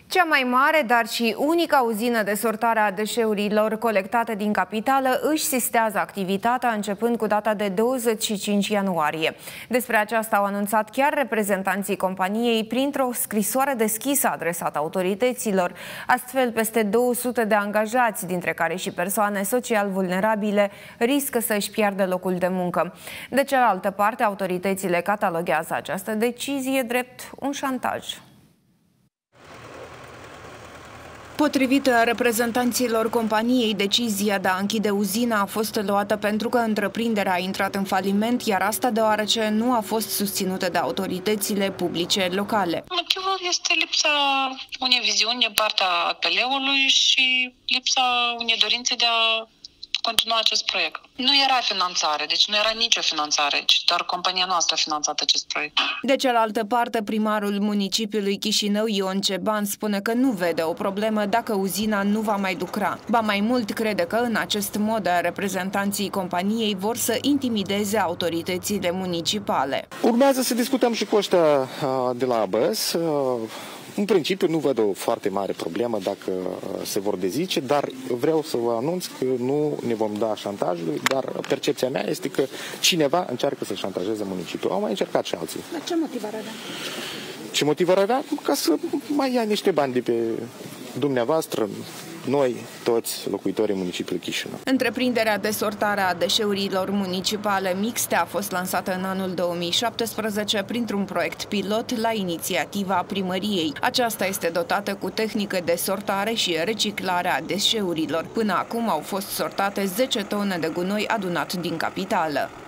Cea mai mare, dar și unica uzină de sortare a deșeurilor colectate din capitală își sistează activitatea începând cu data de 25 ianuarie. Despre aceasta au anunțat chiar reprezentanții companiei printr-o scrisoare deschisă adresată autorităților. Astfel, peste 200 de angajați, dintre care și persoane social vulnerabile, riscă să își piardă locul de muncă. De cealaltă parte, autoritățile cataloghează această decizie drept un șantaj. Potrivit reprezentanților companiei, decizia de a închide uzina a fost luată pentru că întreprinderea a intrat în faliment, iar asta deoarece nu a fost susținută de autoritățile publice locale. Motivul este lipsa unei viziuni din partea APL-ului și lipsa unei dorințe de a continua acest proiect. Nu era finanțare, deci nu era nicio finanțare, ci doar compania noastră a finanțat acest proiect. De cealaltă parte, primarul municipiului Chișinău, Ion Ceban, spune că nu vede o problemă dacă uzina nu va mai lucra. Ba mai mult, crede că în acest mod reprezentanții companiei vor să intimideze autoritățile municipale. Urmează să discutăm și cu ăștia de la ABS. În principiu nu văd o foarte mare problemă dacă se vor dezice, dar vreau să vă anunț că nu ne vom da șantajului, dar percepția mea este că cineva încearcă să șantajeze municipiul. Au mai încercat și alții. Dar ce motiv ar avea? Ce motiv ar avea? Ca să mai ia niște bani de pe dumneavoastră, noi, toți locuitorii municipiului Chișinău. Întreprinderea de sortare a deșeurilor municipale mixte a fost lansată în anul 2017 printr-un proiect pilot la inițiativa primăriei. Aceasta este dotată cu tehnică de sortare și reciclare a deșeurilor. Până acum au fost sortate 10 tone de gunoi adunat din capitală.